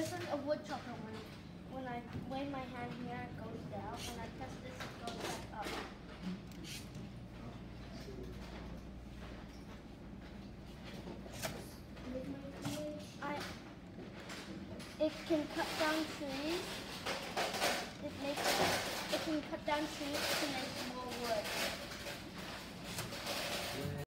This is a wood chopper. When I wave my hand here, it goes down. When I press this, it goes back up. It can cut down trees. It can cut down trees to make more wood.